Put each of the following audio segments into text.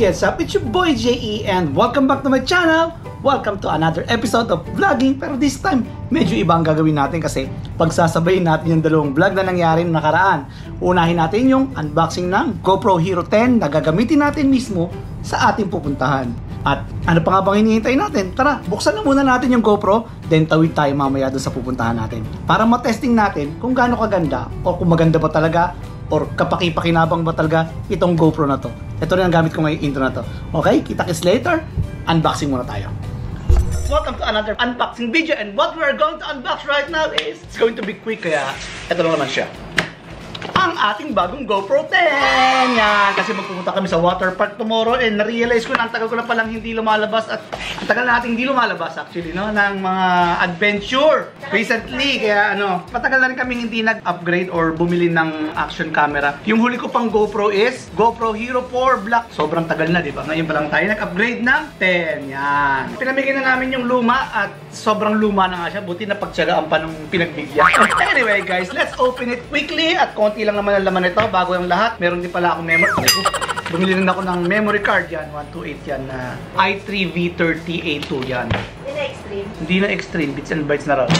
What's up? It's your boy JE and welcome back to my channel. Welcome to another episode of vlogging. Pero this time, medyo iba ang gagawin natin kasi pagsasabayin natin yung dalawang vlog na nangyari noong nakaraan. Unahin natin yung unboxing ng GoPro Hero 10 na gagamitin natin mismo sa ating pupuntahan. At ano pa nga bang hinihintay natin? Tara, buksan na muna natin yung GoPro, then tawid tayo mamaya doon sa pupuntahan natin. Para matesting natin kung gaano kaganda o kung maganda ba talaga or kapaki-pakinabang ba talaga itong GoPro na to. Ito rin ang gamit ko ngayong intro na to. Okay, kita-kits later. Unboxing muna tayo. Welcome to another unboxing video, and what we are going to unbox right now is, it's going to be quick, kaya ito lang naman siya. Ang ating bagong GoPro 10! Yan! Kasi magpupunta kami sa water park tomorrow and na-realize ko na ang tagal ko na palang hindi lumalabas at ang tagal na nating hindi lumalabas actually, no? Ng mga adventure recently. Kaya matagal na rin kami hindi nag-upgrade or bumili ng action camera. Yung huli ko pang GoPro is GoPro Hero 4 Black. Sobrang tagal na, di ba? Ngayon pa lang tayo nag-upgrade ng 10. Yan! Pinamigay na namin yung luma at sobrang luma na nga siya. Buti na pagtsagaan pa nung pinagbigyan. Anyway guys, let's open it quickly at konti lang naman ang laman nito. Bago yung lahat, meron din pala akong memory. Bumili rin ako ng memory card yan. 128 yan na i3V30A2 yan. Hindi na extreme. Hindi na extreme. Bits and bytes na raw.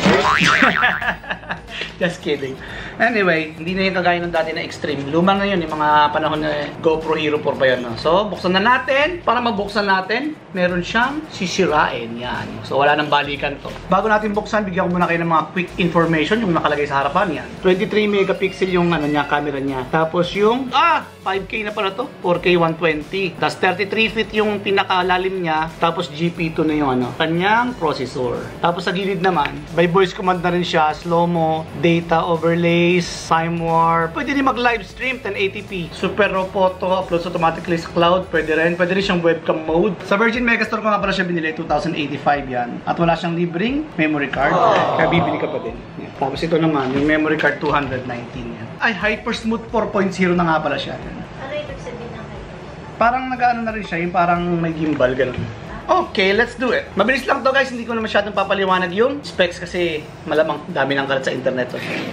Just kidding. Anyway, hindi na yung kagaya ng dati na extreme. Lumang na yun, yung mga panahon na GoPro Hero 4 pa yun. No? So, buksan na natin. Para mabuksan natin, meron siyang sisirain. Yan. So, wala nang balikan to. Bago natin buksan, bigyan ko muna kayo ng mga quick information yung nakalagay sa harapan. Yan. 23 megapixel yung camera niya. Tapos yung 5K na pala to. 4K 120. Tapos 33 feet yung pinakalalim niya. Tapos GP2 na yung kanyang processor. Tapos sa gilid naman, by voice command na rin siya, slow-mo, data overlays, time warp. Pwede rin mag-live stream 1080p. Super raw photo, uploads automatically sa cloud. Pwede rin siyang webcam mode. Sa Virgin Megastore ko nga pala siya binili, 2085 yan. At wala siyang libreng memory card. Kaya bibili ka pa din. Yan. Tapos ito naman, yung memory card 219 yan. Ay, Hypersmooth 4.0 na nga pala siya. Ano ibig sabihin ng hypersmooth? Parang nag-ano na rin siya, yung parang may gimbal, ganun. Okay, let's do it. Mabilis lang to guys, hindi ko na masyadong papaliwanag yung specs kasi malamang dami ng kalat sa internet.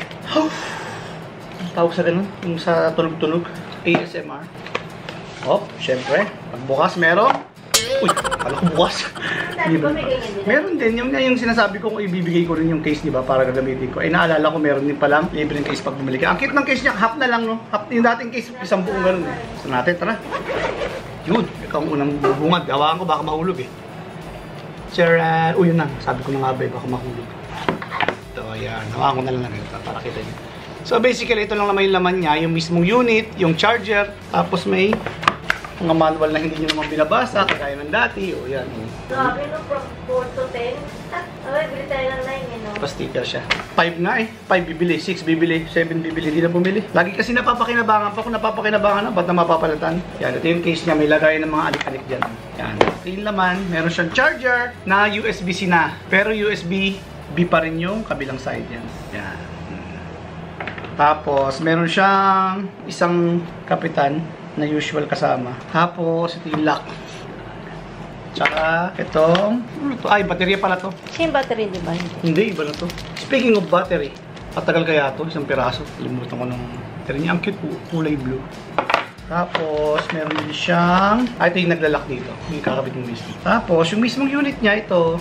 Tawag sa ganun, yung sa tunog-tunog, ASMR. Syempre, pagbukas meron. Uy, kala ko bukas. Meron din, yung sinasabi ko kung ibibigay ko rin yung case, di ba, para gagamitin ko. Naalala ko meron din palang libreng case pag bumili ka. Ang cute ng case niya, half na lang, no? Half, yung dating case, isang buong ganun. So natin, tara. Yun, ikaw ang unang bubungad. Hawakan ko, baka mahulog eh. Charan. Yun na. Sabi ko na nga ba, baka mahulog. Ito, ayan. Hawakan ko na lang ito para kita niyo. So basically, ito lang naman yung laman niya. Yung mismong unit, yung charger. Tapos may mga manual na hindi nyo naman binabasa, kagaya ng dati. Yan. Grabe no, from 4 to 10. Bili tayo ng 9 Pa-sticker siya. 5 nga 5 bibili, 6 bibili, 7 bibili, hindi na bumili. Lagi kasi napapakinabangan pa. Kung napapakinabangan na, ba't na mapapalitan? Yan, ito yung case niya. May lagay ng mga alik-alik dyan. Yan. Ito yung laman. Meron siyang charger na USB-C na. Pero USB-B pa rin yung kabilang side yan. Yan. Tapos, meron siyang isang kapitan na usual kasama. Tapos, ito yung lock. Tsaka, itong baterya pala to. Same battery, di ba? Hindi, iba na to. Speaking of battery, patagal kaya to, isang piraso. Limutan ko ng battery niya. Ang cute po, kulay blue. Tapos, meron din siyang, ito yung naglalak dito. Yung kakabit yung mismo. Tapos, yung mismong unit niya, ito.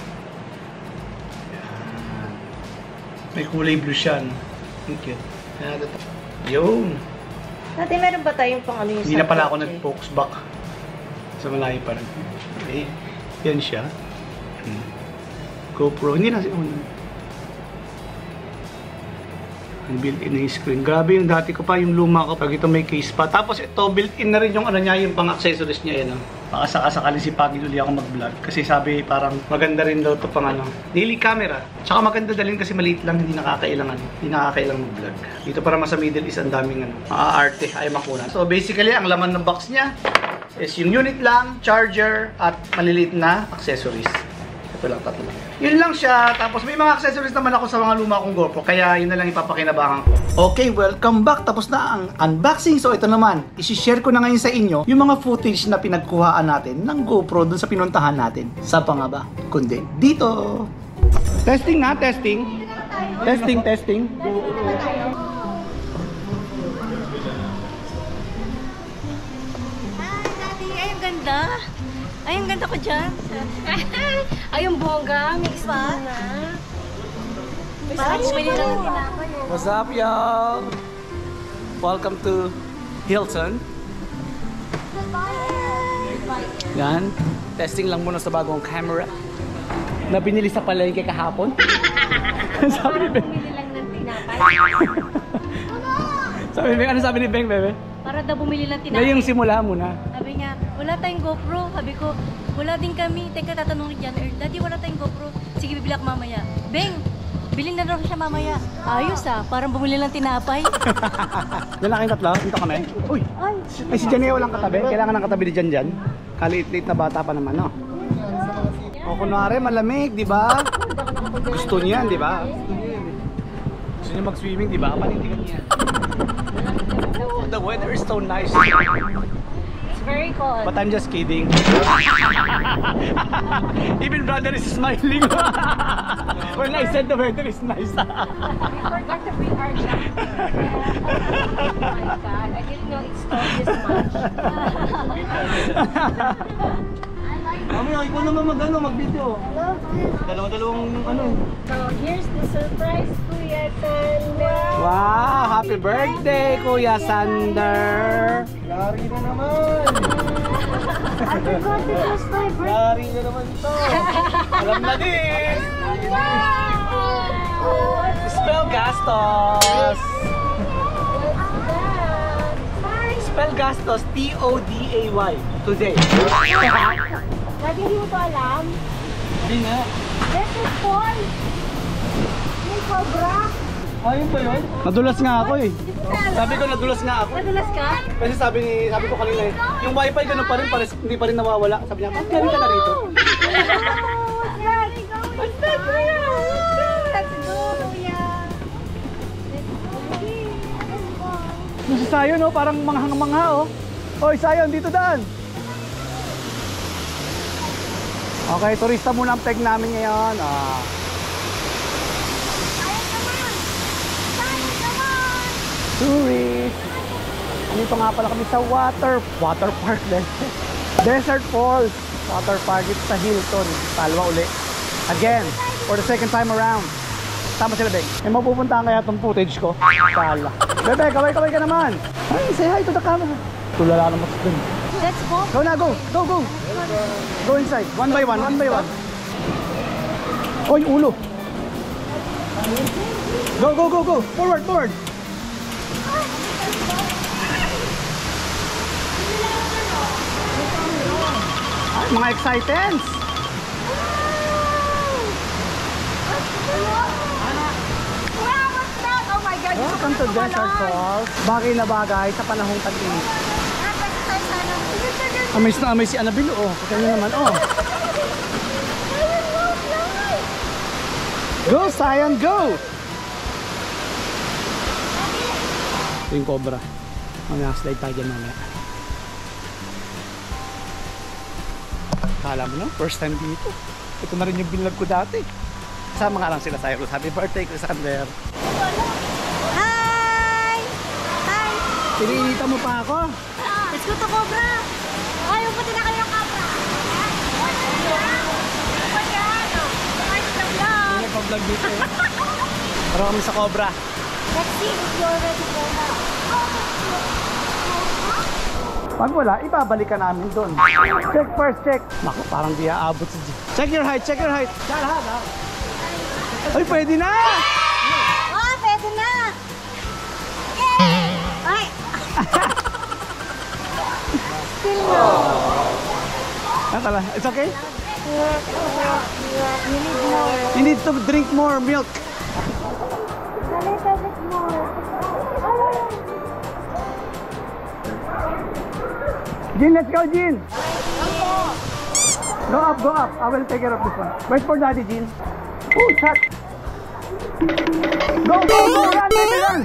Yan. May kulay blue siya. Ang cute. Yun. Dati meron ba tayong pang ano yung hindi na pala ako nag-focus back. Sa malayo pa rin. Okay. Yan siya. GoPro. Hindi na siya. Built-in na yung screen. Grabe yung dati ko pa, yung luma ko. Pag ito may case pa. Tapos ito, built-in na rin yung niya, yung pang-accessories niya. Yan. Baka sakasakali si Pagin uli ako mag-vlog. Kasi sabi parang maganda rin daw ito pang daily camera. Tsaka maganda dalhin kasi maliit lang, hindi nakakailangan. Hindi nakakailang mag-vlog. Dito para sa Middle East, ang daming arte, ay makunan. So basically, ang laman ng box niya is yung unit lang, charger, at maliliit na accessories. Ito lang, tatlo lang. Yun lang siya. Tapos may mga accessories naman ako sa mga luma kong GoPro. Kaya yun na lang ipapakinabangan ko. Okay, welcome back. Tapos na ang unboxing. So ito naman, isi-share ko na ngayon sa inyo yung mga footage na pinagkuhaan natin ng GoPro dun sa pinuntahan natin. Sa pangaba, kundi dito. Testing na, testing. Testing. Daddy, ay ang ganda. Ay, ang ganda ko dyan. Ay, yung bongga. Mix pa. Parang bumili lang ng tinapay. What's up, y'all? Welcome to Hilton. Yan. Testing lang muna sa bagong camera na binili sa palengke kahapon. Sabi ni Beng. Bumili lang ng tinapay. Sabi ni Beng, ano sabi ni Beng, bebe? Para daw bumili lang Na tinapay. yung simula muna. Sabi niya, wala tayong GoPro. Sabi ko, wala din kami. Teka, tatanong ni Jan Earl, Daddy, wala tayong GoPro. Sige, bibili ako mamaya. Beng, bilhin na daw siya mamaya. Ayos parang bumili lang tinapay. Yan lang kayong tatlo, dito kami. Uy! Ay, si Janea walang katabi. Kailangan ng katabi ni Jan Jan. Kaliit-liit na bata pa naman, no? O kunwari, malamig, di ba? Gusto niyan, di ba? Gusto niya mag-swimming, di ba? Panindigan niya. Oh, the weather is so nice. It's very cold. But I'm just kidding. Even brother is smiling. When I said the weather is nice. We forgot to bring our jacket. Oh my God, I didn't know it's cold this much. Mami, ikaw naman mag-video. Dalawa-dalawang ano. So here's the surprise, Kuya Sander. Wow! Happy birthday, Kuya Sander! Yari na naman! I forgot it was my birthday. Yari na naman ito! Alam na din! Spell Gastos! Spell Gastos, T-O-D-A-Y. Today. Daddy, hindi mo to alam? Hindi nga. This is Paul. May cobra. Ayun ba yun? Nadulas nga ako eh. Sabi ko nadulas nga ako. Nadulas ka? Kasi sabi ko kanina eh, yung wifi ganun pa rin, hindi pa rin nawawala. Sabi niya, galing ka na rito. Let's go, Kuya. Yung si Sayon, no? Parang manghang-mangha, oh. Oy, Sayon, dito daan. Okay, turista muna ang peg namin ngayon. Tourist. Dito nga pala kami sa water park din. Desert Falls Water Park dito sa Hilton. Talwa uli. Again, for the second time around. Tama sila, Beng. May mapupuntahan kaya itong footage ko. Tala. Bebe, kaway-kaway ka naman. Ay, say hi to the camera. Tulala naman sa dun. Let's go. Go na, go! Go, go! Go inside. One by one, one by one. Oy, ulo! Go, go, go, go! Forward, forward! Ay, mga exciteds! Oh my God. Welcome to Desert Falls. Bagay na bagay sa panahong tag-init. Amaze na amaze si Annabelle, oh. Kita nyo naman, oh. Go, Sayan, go! Ito yung cobra. Mamaya, slide tayo dyan mamaya. Kala mo no? First time dito. Ito na rin yung binlog ko dati. Kasama nga lang sila sa Cyrus. Happy birthday, Chris Sander. Hi! Hi! Pinilita mo pa ako? Let's go to Cobra! Ayaw pati na kayo ng Cobra! Hindi nagpa-vlog dito eh. Pero kami sa Cobra. Let's see if you're ready for that. Pag wala, ibabalik ka namin doon. Check first, check. Naku, parang di aabot si G. Check your height, check your height. Lahat ha. Ay, pwede na! Oh, pwede na! Yay! Ay! Still no. Tala, it's okay? You need more. You need to drink more milk. A little bit more. Jean, let's go, Jean. Go up, go up. I will take care of this one. Wait for Daddy, Jean. Oh, shot. Go, go, go. Run, baby, run.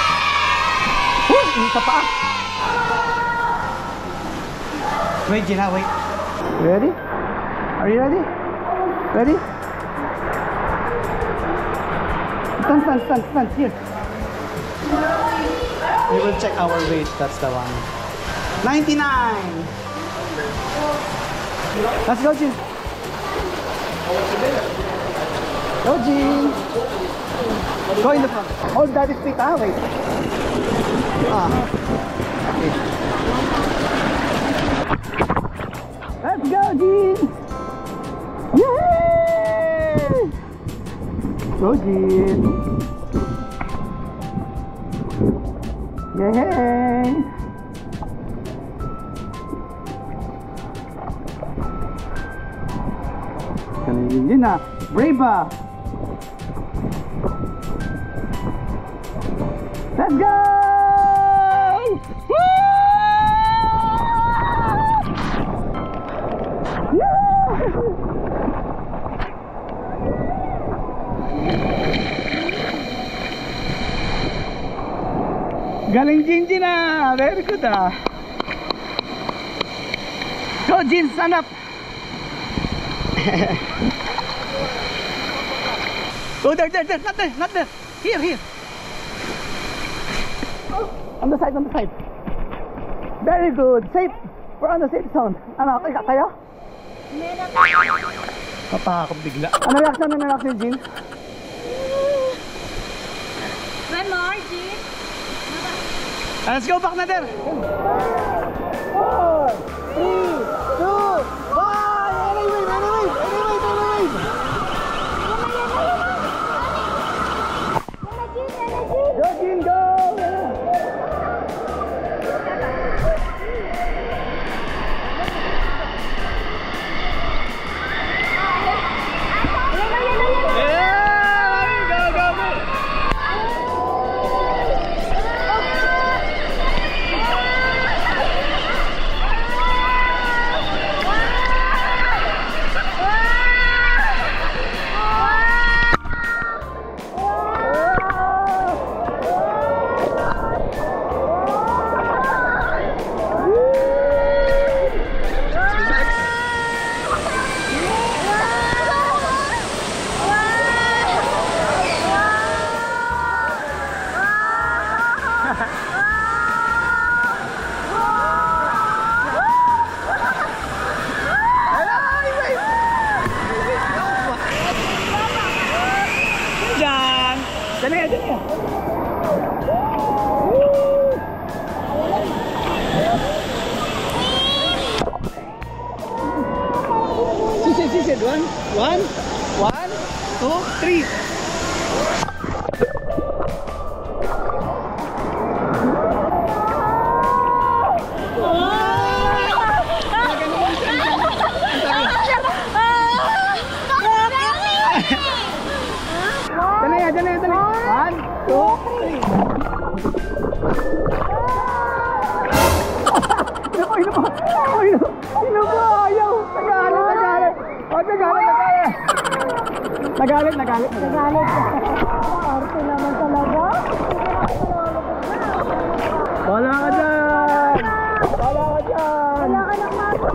Isa pa. Wait, Jean, wait. Ready? Are you ready? Ready? Stand, here. We will check our weight, that's the one. 99! Let's go, Jin. Go, Jin. Go in the front. Hold daddy's feet, ah. Wait. Okay. Let's go, Jin. Yay! Go, Jin. Yay! Kanina na. Brave! Let's go! Woo! Galing Jin ah! Very good ah! Go Jin, stand up! Go there, not there! Here! On the side! Very good! Safe! We're on the safe zone. Ano, kayo? Patakot bigla. Ano reaction Jin? One more, Jin. Let's go back na there! 4, 3, 2, 1! Anyway! Go, Jin, go! Susid. 1, 2, 3. Dali. 1, 2, 3. Ino po, ayaw. Nagalit. Nagalit. Arte naman talaga. Wala ka dyan. Wala ka ng mata.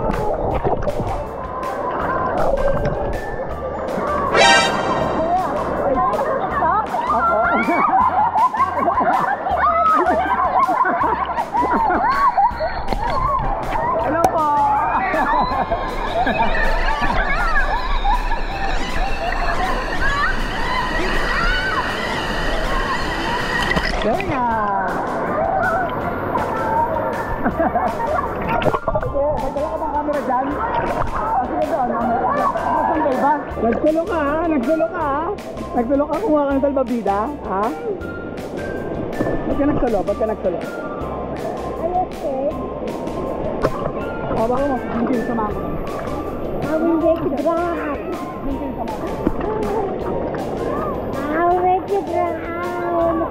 Hello po. Galing ah. Nagdala ka bang camera dyan? Sige doon. Nasaan ba? Nagsulok ka ha? Nagsulok ka kumuha ka ng salbabida? Ha? Ba't ka nagsulok? Ayos eh. O baka mo, hindi sa mga ko. Hindi ko drahat. Hindi sa mga ko. Hindi ko drahat.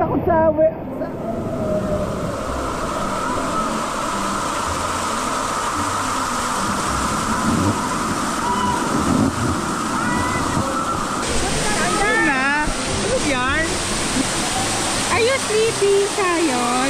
ako sa... Are you sleepy, Sayon?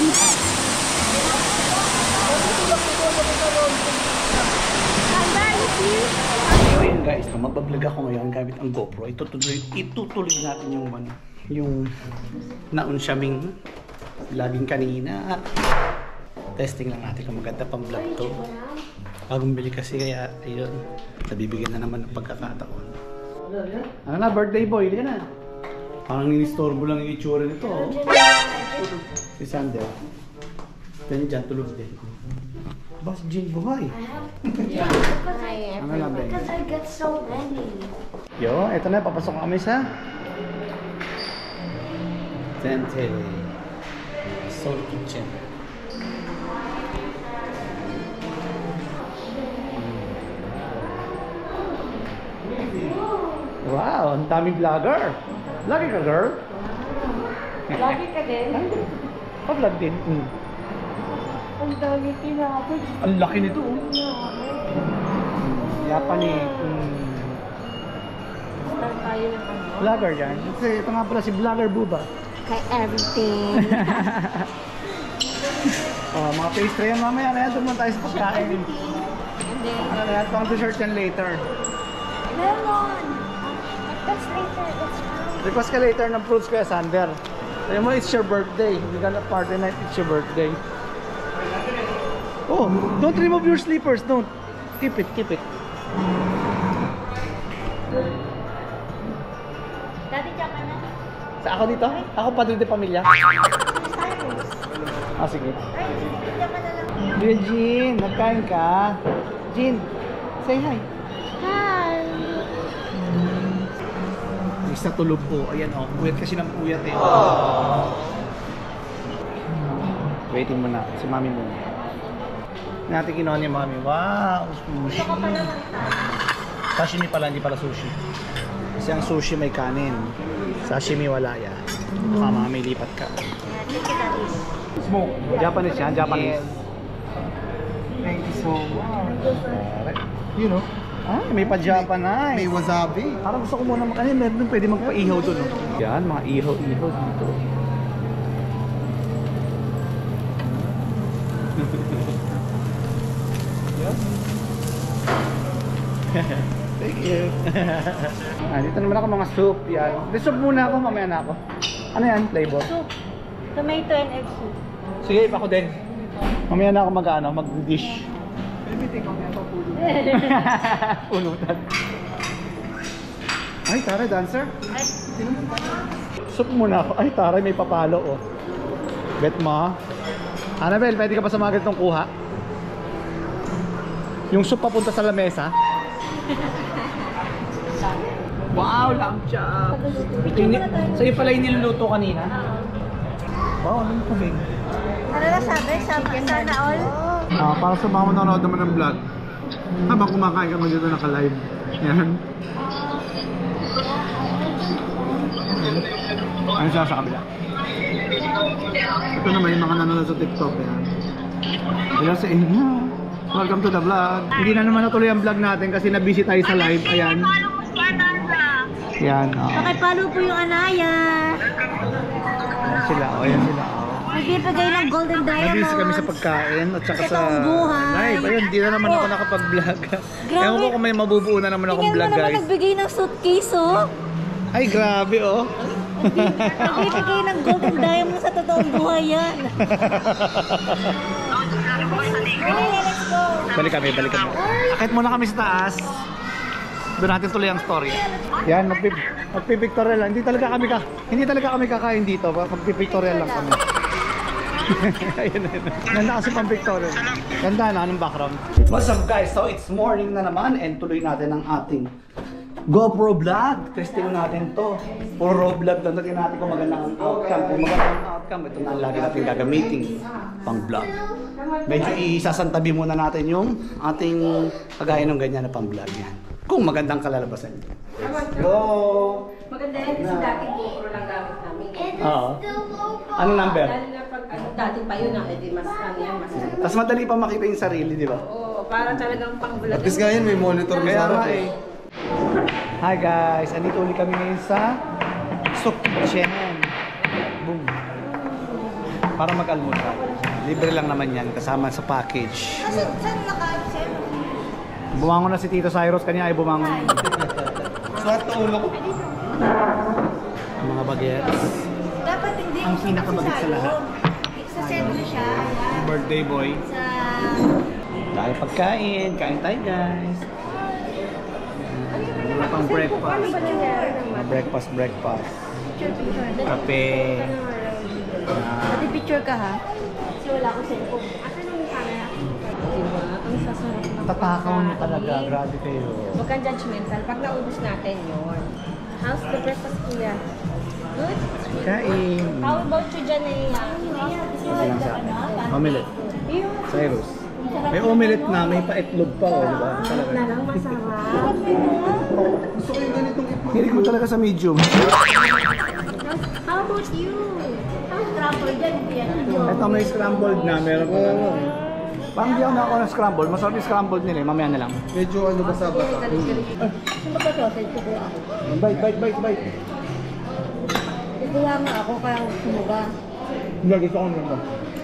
So ayun guys, so magbablog ako ngayon gamit ang GoPro. Itutuloy natin yung naunsyaming vlogging kanina. Testing lang natin kung maganda pang vlog to. Bagong bili kasi kaya ayun, nabibigyan na naman ng pagkakataon. Ano na, birthday boy, hindi ka na. Parang nilistorbo lang yung itsura nito. Oh. Si Sander. Ganyan dyan, tulog din. Bas, Jane, buhay. Ano lang, Ben? Because I get so many. Yo, eto na, papasok kami sa Dental Soul Kitchen. Wow, ang daming vlogger. Vlogger ka, girl? Lagi ka din. Pa-vlog din. Ang dami tinapos. Ang laki nito. Yapan eh. Start tayo ng ano. Vlogger yan. Kasi ito nga pala si Vlogger Buba. Kay everything. Oh, mga pastry yan mamaya. Ano yan? Doon tayo sa pagkain. Ano yan? Pang dessert yan later. Melon! That's later. That's fine. Request ka later ng fruits kaya Sander. Sabi mo, it's your birthday. We're gonna party night, it's your birthday. Oh, don't remove your slippers. Don't. Keep it, keep it. Dati dyan ka na. Sa ako dito? Ako Padre de Pamilya. Ah, sige. Ay, dyan ka na lang. Dear Jean, nagkain ka? Jean, say hi. Hi! Isa tulog po. Ayan oh. Puyat kasi ng puyat eh. Waiting mo na. Si mami mo. Natin kinuha ni mami. Wow! Sushi. Sashimi pala, hindi pala sushi. Kasi ang sushi may kanin. Sashimi wala yan. Baka mga may lipat ka. Smoke. Japanese yan. Japanese. Thank you so much. You know? Ah, may pa-Japanese. May wasabi. Parang gusto ko muna makanin. Meron pwede magpa-ihaw doon. No? Yan, mga ihaw-ihaw dito. Thank you. Dito naman ako mga soup. Yan. Soup muna ako, mamaya na ako. Ano yan? Flavor? Soup. Tomato and egg soup. Sige, ako din. Mamaya na ako mag-dish. Pulutan. Ay, taray, dancer. Soup muna ako. Ay, taray, may papalo, oh. Bet mo. Annabelle, pwede ka pa sa mga ganitong kuha? Yung soup papunta sa lamesa. Wow, lamb chop. Sa'yo pala yung niluluto kanina. Wow, ano yung kubing? Ano na sabi? Sana all? Para sa mga manonood naman ng vlog, habang kumakain ka dito naka-live. Yan. Ano siya sa kabila? Ito naman yung mga nanonood sa TikTok. Yan. Kaya sa inyo. Welcome to the vlog. Hindi na naman natuloy ang vlog natin kasi na-busy tayo sa live. Ayan. Yan. Pakipalo po yung Anaya. Ayan sila. Ayan sila. Nagbibigay ng golden diamond. Nabisi kami sa pagkain at saka sa totoong buhay. live. Ayun, hindi na naman ako nakapag-vlog. Ewan ko kung may mabubuo na naman akong vlog, Tingnan mo naman guys. nagbigay ng suitcase, oh. Ay, grabe, oh. Nagbibigay ng golden diamond sa totoong buhay yan. Let's go. Balik kami. Akit muna kami sa taas. Doon natin tuloy ang story. Yan, magpipictorial lang. Hindi talaga kami kakain dito. Magpipictorial lang kami. Ayun. Ganda kasi pang pictorial. Ganda na, anong background? What's up guys? So it's morning na naman and tuloy natin ang ating GoPro vlog. Testing natin to. Puro vlog lang natin kung maganda ang outcome. Kung maganda ang outcome, ito na ang lagi natin gagamitin pang vlog. Medyo isasantabi muna natin yung ating kagaya ng ganyan na pang vlog yan. Kung magandang kalalabasan. Go! Maganda yan kasi dating GoPro lang gamit namin. Oo. Anong number? Lalo na pag dati pa yun, edi mas ano yan, mas Mas madali pa makita yung sarili, di ba? Oo, para talagang pang-vlog. At least ngayon may monitor na Kaya sa nga harap eh. Hi guys, andito ulit kami ngayon sa Soup Kitchen. Boom. Para mag-almusal. Libre lang naman yan, kasama sa package. Saan naka-sir? Bumangon na si Tito Cyrus, kanya ay bumangon. Swat na ulo ko. Ang mga bagets. Dapat hindi. Ang pinakabagit sa lahat. Sa sentro siya. Ayan. Birthday boy. Sa... Tayo pagkain, kain tayo guys. Wala pang breakfast. Breakfast. Kape. Pati picture ka ha? Kasi wala akong cellphone. Asan yung camera? Diba? Ang sasarap na. Tatakaw niyo talaga, grabe kayo. Huwag kang judgmental. Pag naubos natin yun. How's the breakfast, kuya? Good? Kain. How about you, Janea? Okay lang sa akin. Omelette. Cyrus. May omelette na, may pa-itlog pa, oh, di ba? Talaga. Na lang masarap. Gusto ko yung ganitong itlog. Hilig mo talaga sa medium. How about you? How's trouble dyan? Hindi yan. Ito may scrambled na, meron pa ano. Parang di ako nakakuha ng scrambled. Masarap yung scrambled nila eh, mamaya na lang. Medyo ano ba sa bata? Saan ba sausage ko kuya ako? Bite. Ikuha nga ako kaya ako sumuga. Hindi, gusto ko nito.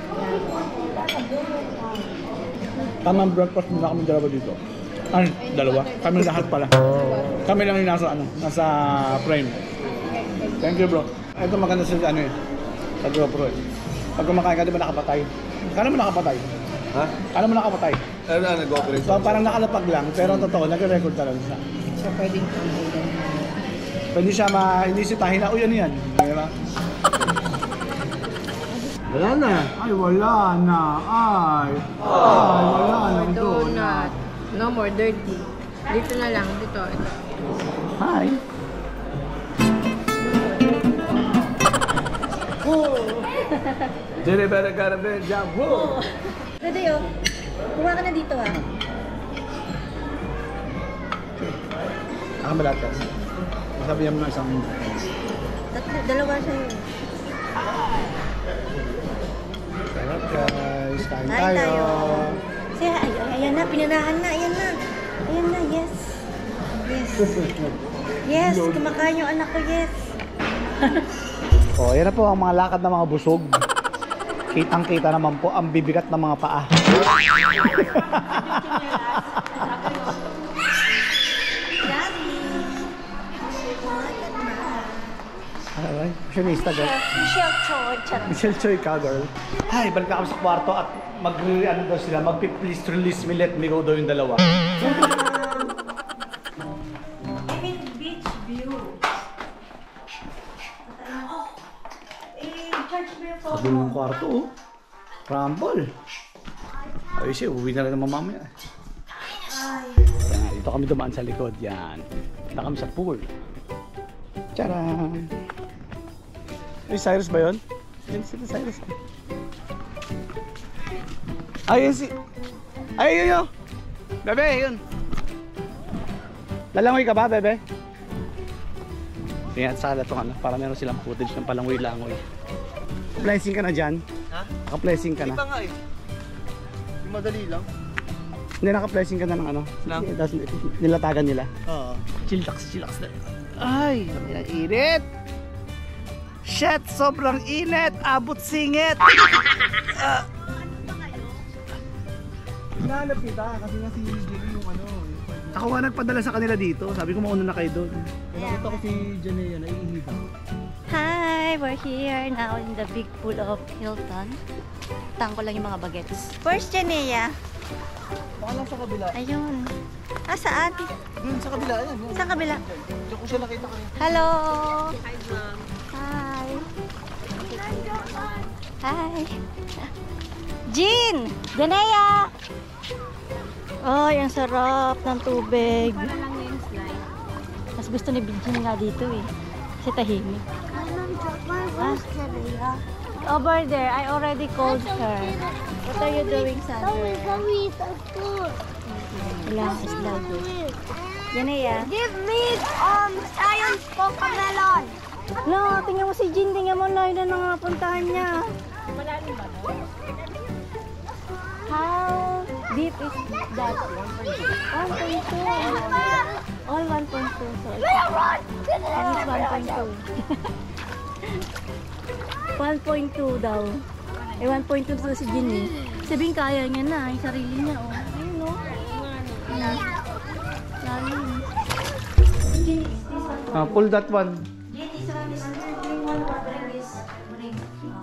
Tamang breakfast muna kami dalawa dito. Ay, dalawa? Kami lahat pala. Kami lang yung nasa frame. Thank you bro. Ito maganda sa ano eh. Sa GoPro eh. Pag kumakain ka, di ba nakapatay? Kala mo nakapatay? Ha? Kala mo nakapatay? Ano na, nag-operate? So parang nakalapag lang, pero totoo, nag-record talaga siya. So, pwedeng Pwede siya hindi siya tahin na, uy ano yan? Di ba? Wala na. Ay, wala na. Ay, wala na. donut. No more dirty. Dito na lang. Dito. Ito. Hi. Dili better gotta be jump. Whoa. Pwede yun. Kuha ka na dito ha. Ako malatas. Sabihan mo na isang Dalawa sa'yo. sarap guys. Kain Kain tayo. tayo. Ayan na, pinanahan na, ayan na. Ayan na, yes. Yes, kumakain yung anak ko, yes. Oh, yan na po ang mga lakad ng mga busog. Kitang-kita naman po ang bibigat ng mga paa. Alright, fashionista girl. Michelle Choi, charot. Michelle Choi ka girl. Hi, balik na kami sa kwarto at ano daw sila, mag-please release me, let me go daw yung dalawa. Beach view. Charge mo yung phone Sabi ng kwarto oh. Rumble. Ayos eh, uwi na rin naman mamaya. Yan, dito kami dumaan sa likod, yan. Dito kami sa pool. Tcharam! Ay, Cyrus ba yun? Yan si Cyrus. Ayun si... Ay, yun yun! Bebe, yun! Lalangoy ka ba, bebe? Tingnan sa hala itong ano, para meron silang footage ng palangoy-langoy. Blessing ka na dyan? Ha? Naka-blessing ka na? Iba nga eh. Yung madali lang. Hindi, naka-blessing ka na ng ano? Lang? Tapos nilatagan nila. Oo. Chillax na. Ay, init! Shit, sobrang init! Abot singit! Hinahanap kita kasi nga si Jenny yung ano. Ako nga nagpadala sa kanila dito. Sabi ko mauna na kayo doon. Nakita ko si Jenny yan, naiinita. Hi, we're here now in the big pool of Hilton. Tangko lang yung mga bagets. Where's Janea? Baka lang sa kabila. Ayun. Ah, saan? Doon sa kabila, yan. Saan kabila? Diyan ko siya nakita kanina. Hello! Hi! Hi! Jean! Janea! Ay, ang sarap ng tubig. Para lang yung slide. Mas gusto ni Jean nga dito eh. Kasi tahimik. Over there, I already called her. What are you doing, Sandra? Wala akong slide. Janea. Give me science cocomelon. No, tingnan mo si Jean, tingnan niya mo na yun ang puntahan niya. Malalim ba no? How deep is that? 1.2. All 1.2. So it's at least 1.2. 1.2 daw. Eh, 1.2 to si Ginny. Sabihin kaya niya na, yung sarili niya, oh. Ayun, no? Lalim. Pull that one. Ginny, sarang this one, bring this. Bring.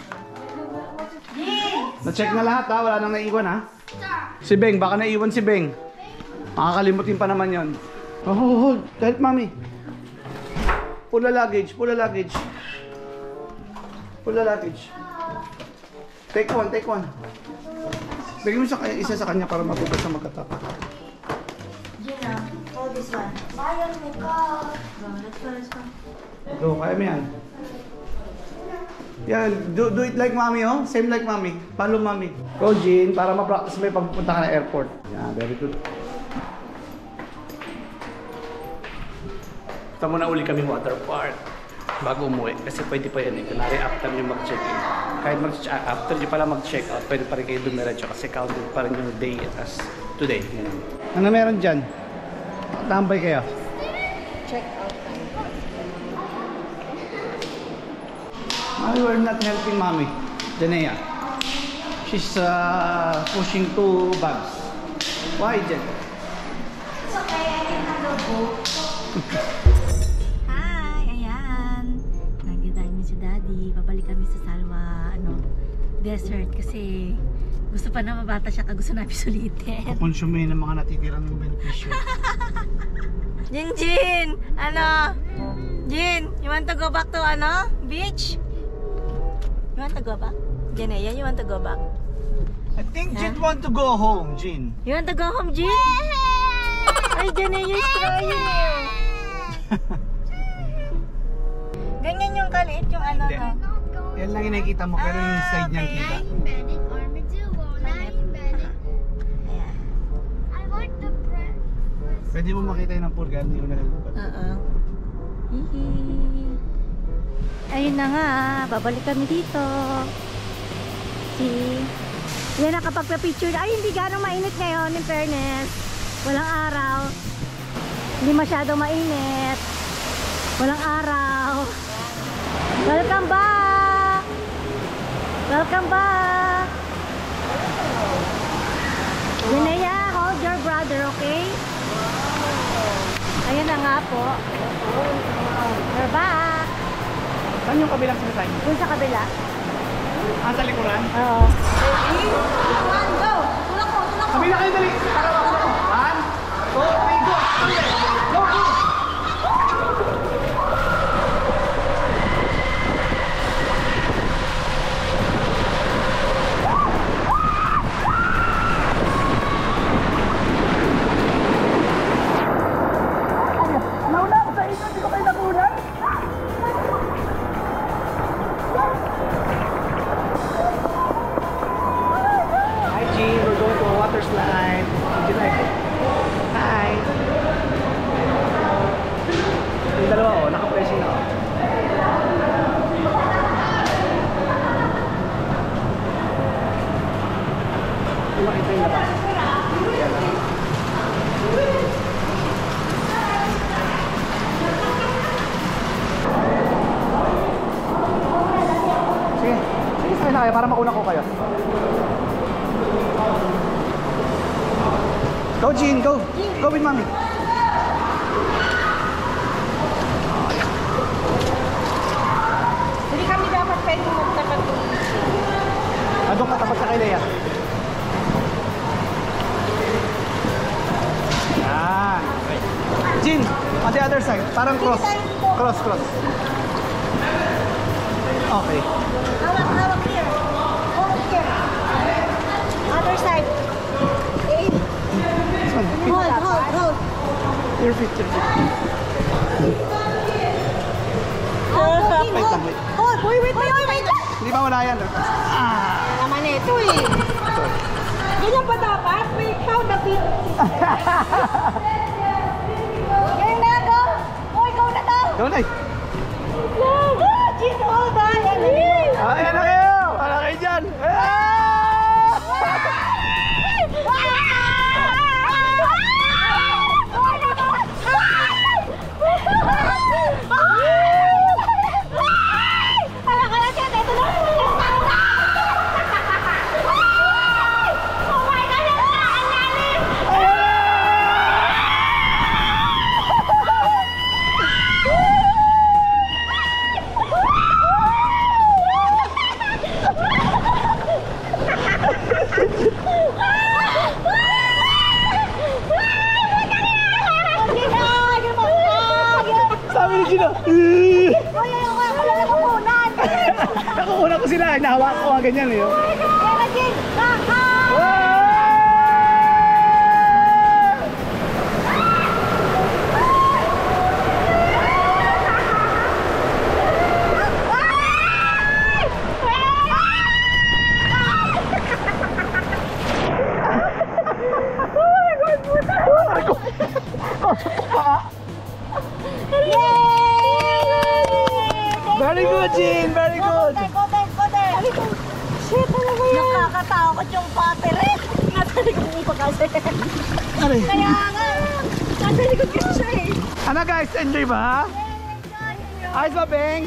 Na-check na lahat ha, wala nang naiwan ha. Si Beng, baka naiwan si Beng. Makakalimutin pa naman yon. Oh, hold, help mommy. Pull the luggage, pull the luggage. Pull the luggage. Take one, take one. Bigyan mo isa sa kanya para matuto sa magkatapa. Gina, hold this one. Bayan mo ka. Let's go. Go, kaya mo yan. Yan, do it like mommy, oh. Same like mommy. Follow mommy. Go, Jean, para ma-practice mo yung pagpupunta ka ng airport. Yan, very good. Ito muna uli kami water park bago umuwi. Kasi pwede pa yan eh. Kunwari after nyo mag-check-in. Kahit after nyo pala mag-check out, pwede pa rin kayo dumiretso kasi counted pa rin yung day as today. Yan. Ano meron dyan? Tambay kayo? Check out time. Mommy, we're not helping mommy. Janea. She's pushing 2 bags. Why, Jen? It's okay, I can handle both. Hi, ayan. Nagdadaan niyo si Daddy. Babalik kami sa Salwa, desert kasi gusto pa na mabata siya gusto namin sulitin. Konsume ng mga natitirang benepisyo. Jin, Jin, you want to go back to beach? You want to go back? Janea, you want to go back? I think Jin want to go home, Jin. You want to go home, Jin? Ay, Janea is crying. Ganyan yung kaliit yung Hindi. no? Yan lang yung nakikita mo, pero yung side niyang kita. Embedded armadillo, not embedded. Ayan. I like the bread. Pwede mo makita yun ang purga, hindi mo nalulubat. Hihi. Ayun na nga, babalik kami dito. Yan nakapagpa-picture. Ay, hindi gano'ng mainit ngayon, in fairness. Walang araw. Hindi masyado mainit. Walang araw. Welcome back! Welcome back! Janea, hold your brother, okay? Ayan na nga po. We're back! Saan yung kabilang sasay? Dun sa kabila. Sa likuran? Oo. Kabila kayo dali! Para makuha ko. 1, 2, 3, go! Go! Go! Nauna ako sa inyo, hindi ko kayo nakunan. Hi Jean, we're going to a water slide. Would you like it? Hi! Yung dalawa oh, naka-pressing na oh. Hindi makita yung labas. Yan lang. Sige, sige sakay na kayo para mauna ko kayo. Go Jean, go! Go with mommy! Hindi kami dapat pwede magtapat doon. Doon ka tapat sa kay Lea. Yan. Okay. Jean, on the other side. Parang cross. Cross, cross. Okay. Hawak here. Hold here. Other side. This one. Hold. Your feet, your feet. Wait lang, wait. Hold. Wait. Hindi ba wala yan? Naman ito eh. Ganyan ba dapat? May ikaw na fit. Ganyan na, go. Oh, ikaw na to. Go na. Cheese all done! Ayan na kayo! Wala kayo dyan! Sabi ni Gino, nakukunan ko sila, inahawa ko nga ganyan eh. Very good, Jean! Very good! Shit, talaga yan. Nakakatakot yung battery. Nasa likod mo pa kasi. Aray. Kaya nga, nasa likod ko siya eh. Ano guys, enjoy ba? Ayos ba, Beng?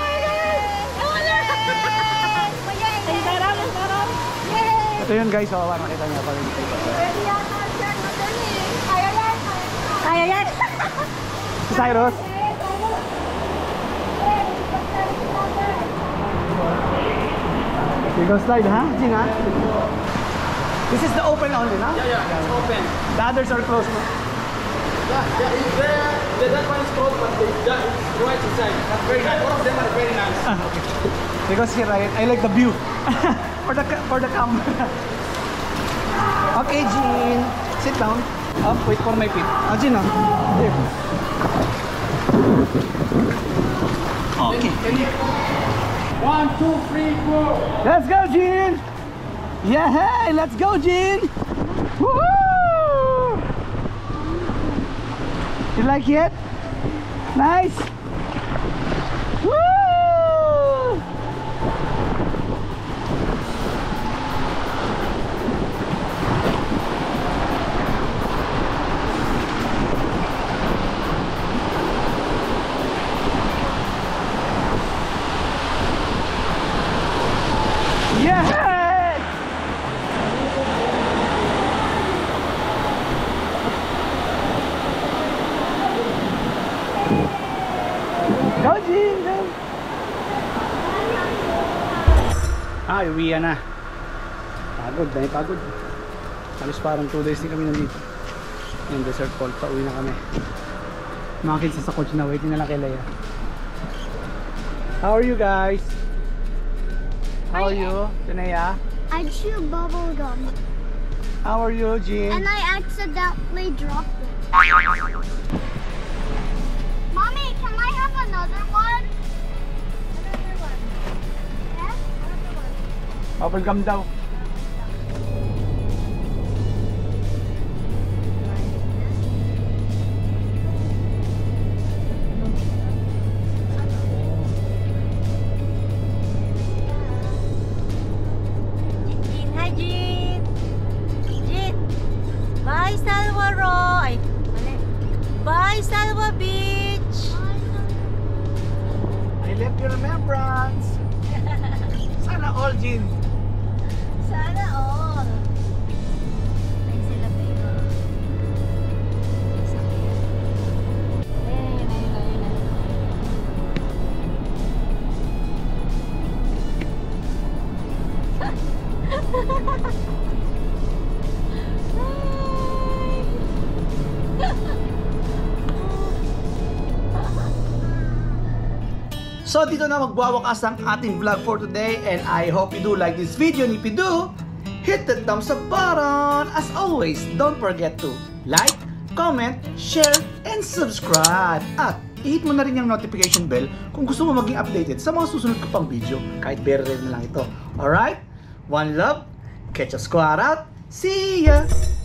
Ang sarap, ang sarap. Yay! Ito yun guys, oh, nakita niya pa rin. Ready yata siya, madali. Kaya yan. Kaya yan. Si Cyrus? You go slide, ha? Jean, ha? This is the open only, no? Yeah, it's open. The others are closed, no? That one is closed, but that is right inside. That's very nice. All of them are very nice. Okay. Because here I like the view for the camera. Okay, Jean, sit down. Oh, wait for my feet. Oh, Jean, oh. Here. Okay. Can you? 1, 2, 3, 4. Let's go, Jean. Yeah, hey, let's go, Jean. Woo! You like it? Nice. Woo! Yes! Go, Jean! Go! Uwi na. Pagod, dahil pagod. Halos parang 2 days din kami nandito. Yung Desert Falls, pauwi na kami. Mga kids sa coach na, waiting na lang kay Leia. How are you guys? How are you, Tanea? I chew bubble gum How are you, Jean? and I accidentally dropped it. Mommy, can I have another one? Another one. Yes? Another one. Bubble gum daw. Hi, Jean! Jean! Bye, Salwa Roy! Mali. Bye, Salwa Beach! I left your remembrance. Sana all, Jean. Sana all! Ay, sila baby. Ayun, ayun, ayun, ayun. So dito na magwawakas ang ating vlog for today, and I hope you do like this video. And if you do, hit the thumbs up button. As always, don't forget to like, comment, share, and subscribe. At i-hit mo na rin yung notification bell kung gusto mo maging updated sa mga susunod ko pang video, kahit bare na lang ito. Alright? One love, catch a squad out. See ya!